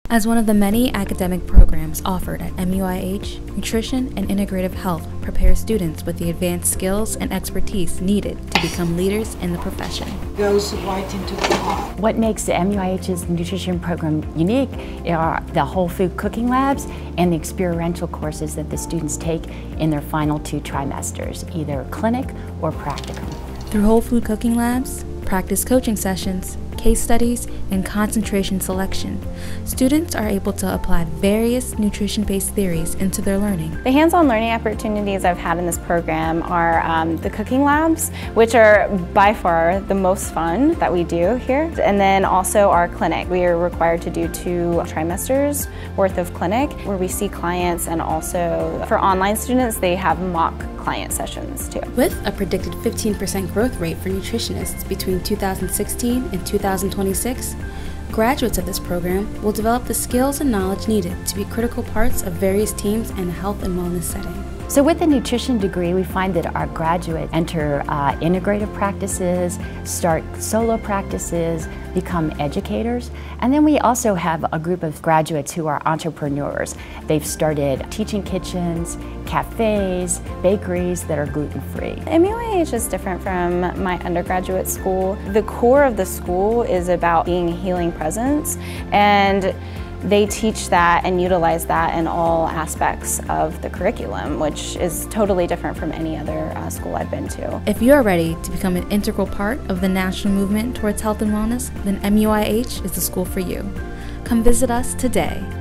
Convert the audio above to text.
As one of the many academic programs offered at MUIH, Nutrition and Integrative Health prepares students with the advanced skills and expertise needed to become leaders in the profession. Goes right into the pot. What makes the MUIH's nutrition program unique are the whole food cooking labs and the experiential courses that the students take in their final 2 trimesters, either clinic or practicum. Through whole food cooking labs, practice coaching sessions, case studies, and concentration selection, students are able to apply various nutrition-based theories into their learning. The hands-on learning opportunities I've had in this program are the cooking labs, which are by far the most fun that we do here, and then also our clinic. We are required to do 2 trimesters worth of clinic where we see clients, and also for online students they have mock client sessions too. With a predicted 15% growth rate for nutritionists between 2016 and 2026, graduates of this program will develop the skills and knowledge needed to be critical parts of various teams in a health and wellness setting. So with the nutrition degree, we find that our graduates enter integrative practices, start solo practices, become educators, and then we also have a group of graduates who are entrepreneurs. They've started teaching kitchens, cafes, bakeries that are gluten-free. MUIH is different from my undergraduate school. The core of the school is about being a healing presence, and they teach that and utilize that in all aspects of the curriculum, which is totally different from any other school I've been to. If you are ready to become an integral part of the national movement towards health and wellness, then MUIH is the school for you. Come visit us today.